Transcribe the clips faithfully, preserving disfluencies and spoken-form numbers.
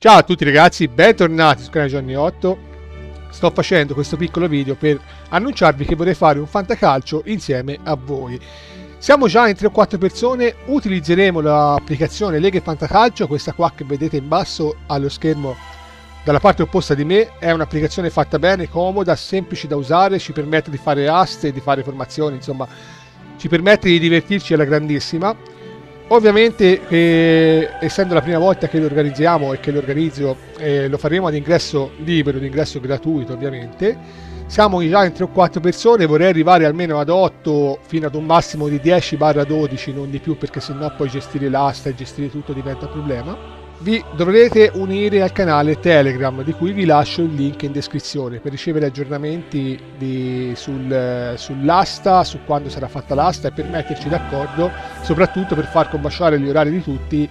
Ciao a tutti ragazzi, bentornati sul canale Johnny otto. Sto facendo questo piccolo video per annunciarvi che vorrei fare un fantacalcio insieme a voi. Siamo già in tre o quattro persone, utilizzeremo l'applicazione Lega e Fantacalcio, questa qua che vedete in basso allo schermo dalla parte opposta di me. È un'applicazione fatta bene, comoda, semplice da usare, ci permette di fare aste, di fare formazioni, insomma ci permette di divertirci alla grandissima. Ovviamente, eh, essendo la prima volta che lo organizziamo e che lo organizzo, eh, lo faremo ad ingresso libero, ad ingresso gratuito ovviamente. Siamo già in tre o quattro persone, vorrei arrivare almeno ad otto, fino ad un massimo di dieci dodici, non di più, perché sennò poi gestire l'asta e gestire tutto diventa un problema. Vi dovrete unire al canale Telegram, di cui vi lascio il link in descrizione, per ricevere aggiornamenti di, sul, sull'asta, su quando sarà fatta l'asta e per metterci d'accordo, soprattutto per far combaciare gli orari di tutti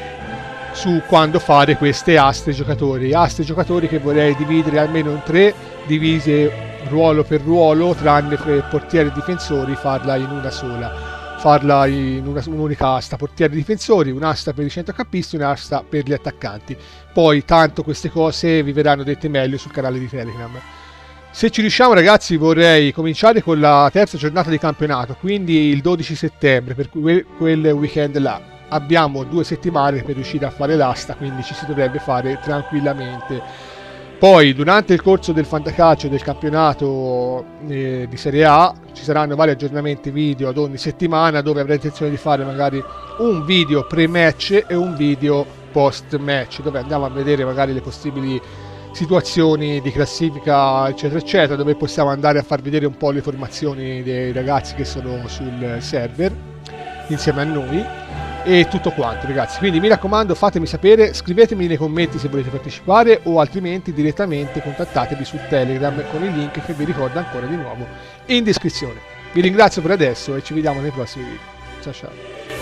su quando fare queste aste giocatori. Aste giocatori che vorrei dividere almeno in tre, divise ruolo per ruolo, tranne portieri e difensori, farla in una sola. Farla in una, un'unica asta, portieri e difensori, un'asta per i centrocampisti, un'asta per gli attaccanti. Poi tanto queste cose vi verranno dette meglio sul canale di Telegram. Se ci riusciamo ragazzi, vorrei cominciare con la terza giornata di campionato, quindi il dodici settembre, per quel weekend là. Abbiamo due settimane per riuscire a fare l'asta, quindi ci si dovrebbe fare tranquillamente. Poi durante il corso del fantacalcio del campionato eh, di Serie A ci saranno vari aggiornamenti video ad ogni settimana, dove avrei intenzione di fare magari un video pre-match e un video post-match, dove andiamo a vedere magari le possibili situazioni di classifica eccetera eccetera, dove possiamo andare a far vedere un po' le formazioni dei ragazzi che sono sul server insieme a noi e tutto quanto ragazzi. Quindi mi raccomando, fatemi sapere, scrivetemi nei commenti se volete partecipare o altrimenti direttamente contattatemi su Telegram con il link che vi ricordo ancora di nuovo in descrizione. Vi ringrazio per adesso e ci vediamo nei prossimi video. Ciao ciao.